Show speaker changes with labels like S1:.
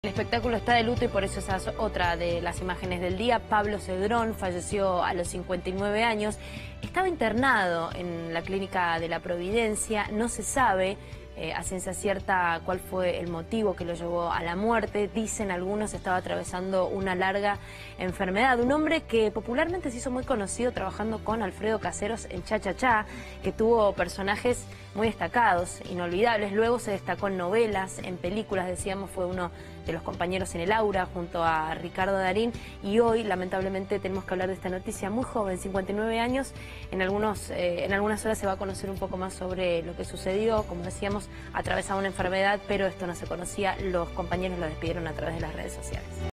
S1: El espectáculo está de luto y por eso esa es otra de las imágenes del día. Pablo Cedrón falleció a los 59 años. Estaba internado en la clínica de la Providencia. No se sabe a ciencia cierta cuál fue el motivo que lo llevó a la muerte. Dicen algunos estaba atravesando una larga enfermedad. Un hombre que popularmente se hizo muy conocido trabajando con Alfredo Caseros en Cha Cha Cha, que tuvo personajes muy destacados, inolvidables. Luego se destacó en novelas, en películas, decíamos, fue uno de los compañeros en El Aura junto a Ricardo Darín, y hoy lamentablemente tenemos que hablar de esta noticia. Muy joven, 59 años, en algunas horas se va a conocer un poco más sobre lo que sucedió. Como decíamos, atravesaba una enfermedad, pero esto no se conocía. Los compañeros lo despidieron a través de las redes sociales.